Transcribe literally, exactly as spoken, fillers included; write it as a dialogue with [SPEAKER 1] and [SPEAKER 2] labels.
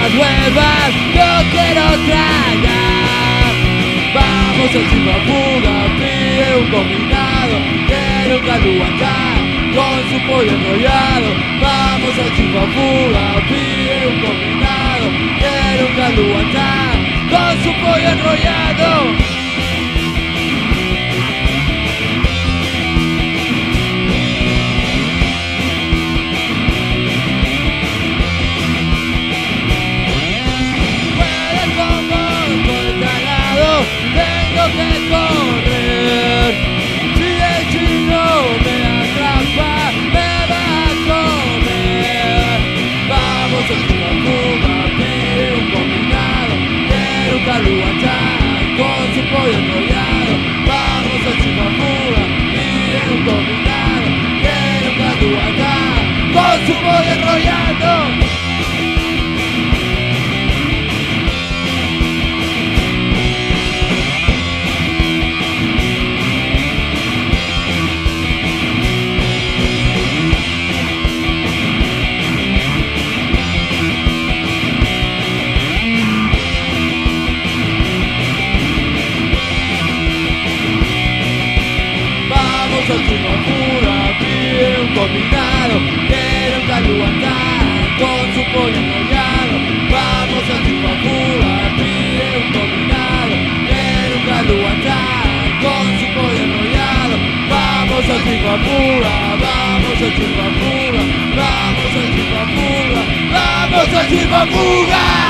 [SPEAKER 1] cosas nuevas yo quiero tragar. Vamos a Chipapuga, pide un combinado, quiero un caluatá con su pollo enrollado. Vamos a Chipapuga, pide un combinado, quiero un caluatá con su pollo enrollado. Tengo que correr, si el chino me atrapa, me va a comer. Vamos a Chipapuga, pide un combinado, quiero un caluatá con su pollo enrollado. Vamos a Chipapuga, pide un combinado, quiero un caluatá con su pollo enrollado. Vamos a Chipapuga, pide un combinado, quiero un caluatá con su pollo enrollado. Vamos a Chipapuga, pide un combinado, quiero un caluatá con su pollo enrollado. Vamos a Chipapuga, vamos a Chipapuga, vamos a Chipapuga, vamos a Chipapuga.